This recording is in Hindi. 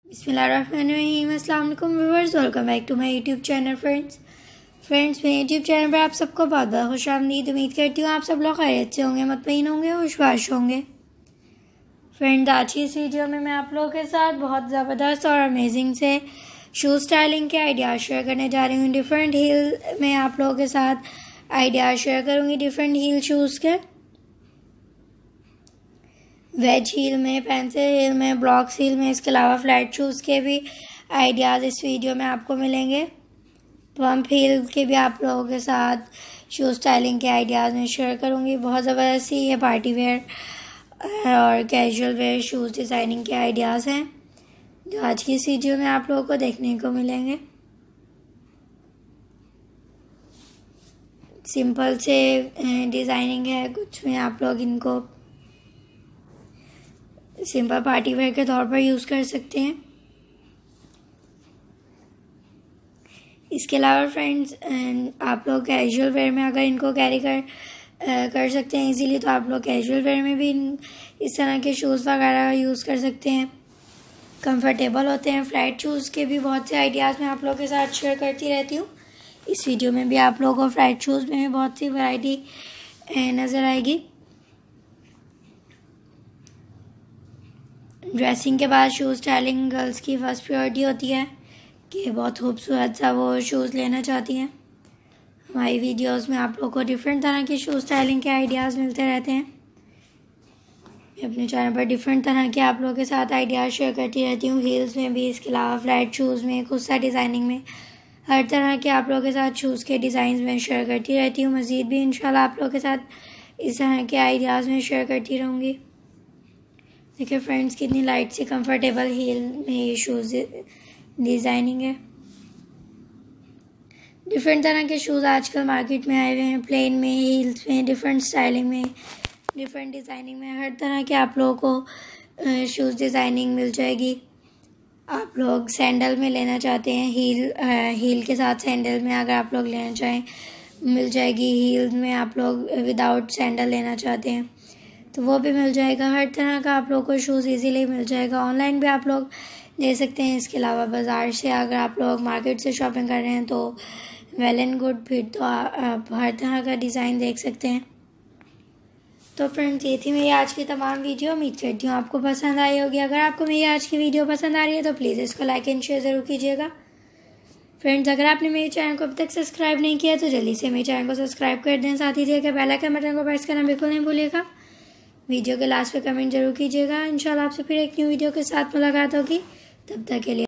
बिस्मिल्लाहिर्रहमानिर्रहीम। अस्सलाम वालेकुम viewers, welcome back to my YouTube channel. Friends मेरे यूट्यूब चैनल पर आप सबको बहुत बहुत खुशामदीद। उम्मीद करती हूँ आप सब लोग खैरियत से होंगे, मुतमईन होंगे, खुशबाश होंगे। फ्रेंड्स आज की इस वीडियो में मैं आप लोगों के साथ बहुत ज़बरदस्त और अमेजिंग से शूज़ स्टाइलिंग के आइडियाज़ शेयर करने जा रही हूँ। डिफरेंट हील में आप लोगों के साथ आइडियाज़ शेयर करूँगी, डिफरेंट हील शूज़ के। वेज हील में, पेंसिल हील में, ब्लॉक्स हील में, इसके अलावा फ्लैट शूज़ के भी आइडियाज़ इस वीडियो में आपको मिलेंगे। पम्प हील के भी आप लोगों के साथ शूज़ स्टाइलिंग के आइडियाज़ में शेयर करूँगी। बहुत ज़बरदस्त ये पार्टी वेयर और कैजुअल वेयर शूज़ डिज़ाइनिंग के आइडियाज़ हैं जो आज की इस वीडियो में आप लोगों को देखने को मिलेंगे। सिंपल से डिज़ाइनिंग है, कुछ में आप लोग इनको सिंपल पार्टी वेयर के तौर पर यूज़ कर सकते हैं। इसके अलावा फ्रेंड्स आप लोग कैजुअल वेयर में अगर इनको कैरी कर सकते हैं इजीली, तो आप लोग कैजुअल वेयर में भी इस तरह के शूज़ वगैरह यूज़ कर सकते हैं। कंफर्टेबल होते हैं। फ्लैट शूज़ के भी बहुत से आइडियाज़ मैं आप लोगों के साथ शेयर करती रहती हूँ। इस वीडियो में भी आप लोगों को फ्लैट शूज़ में भी बहुत सी वैरायटी नज़र आएगी। ड्रेसिंग के बाद शूज़ स्टाइलिंग गर्ल्स की फर्स्ट प्रायोरिटी होती है कि बहुत खूबसूरत सा वो शूज़ लेना चाहती हैं। हमारी वीडियोस में आप लोगों को डिफरेंट तरह के शूज़ स्टाइलिंग के आइडियाज़ मिलते रहते हैं। मैं अपने चैनल पर डिफरेंट तरह के आप लोगों के साथ आइडियाज़ शेयर करती रहती हूँ, हील्स में भी, इसके अलावा फ्लैट शूज़ में, खुद सा डिज़ाइनिंग में, हर तरह के आप लोगों के साथ शूज़ के डिज़ाइन में शेयर करती रहती हूँ। मज़ीद भी इंशाल्लाह आप लोगों के साथ इस तरह के आइडियाज़ में शेयर करती रहूँगी। देखिए फ्रेंड्स कितनी लाइट सी कंफर्टेबल हील में ये शूज़ डिज़ाइनिंग है। डिफरेंट तरह के शूज़ आजकल मार्केट में आए हुए हैं, प्लेन में, हील्स में, डिफरेंट स्टाइलिंग में, डिफरेंट डिज़ाइनिंग में, हर तरह के आप लोगों को शूज़ डिज़ाइनिंग मिल जाएगी। आप लोग सैंडल में लेना चाहते हैं, हील के साथ सैंडल में अगर आप लोग लेना चाहें मिल जाएगी। हील में आप लोग विदाउट सैंडल लेना चाहते हैं तो वो भी मिल जाएगा। हर तरह का आप लोग को शूज़ इजीली मिल जाएगा। ऑनलाइन भी आप लोग ले सकते हैं। इसके अलावा बाज़ार से अगर आप लोग मार्केट से शॉपिंग कर रहे हैं तो वेल एंड गुड, फिर तो आप हर तरह का डिज़ाइन देख सकते हैं। तो फ्रेंड्स ये थी मेरी आज की तमाम वीडियो। उम्मीद करती हूँ आपको पसंद आई होगी। अगर आपको मेरी आज की वीडियो पसंद आ रही है तो प्लीज़ इसको लाइक एंड शेयर ज़रूर कीजिएगा। फ्रेंड्स अगर आपने मेरे चैनल को अब तक सब्सक्राइब नहीं किया तो जल्दी से मेरे चैनल को सब्सक्राइब कर दें। साथ ही दिए गए बेल आइकन बटन को प्रेस करना बिल्कुल नहीं भूलिएगा। वीडियो के लास्ट पे कमेंट जरूर कीजिएगा। इंशाल्लाह आपसे फिर एक न्यू वीडियो के साथ मुलाकात होगी। तब तक के लिए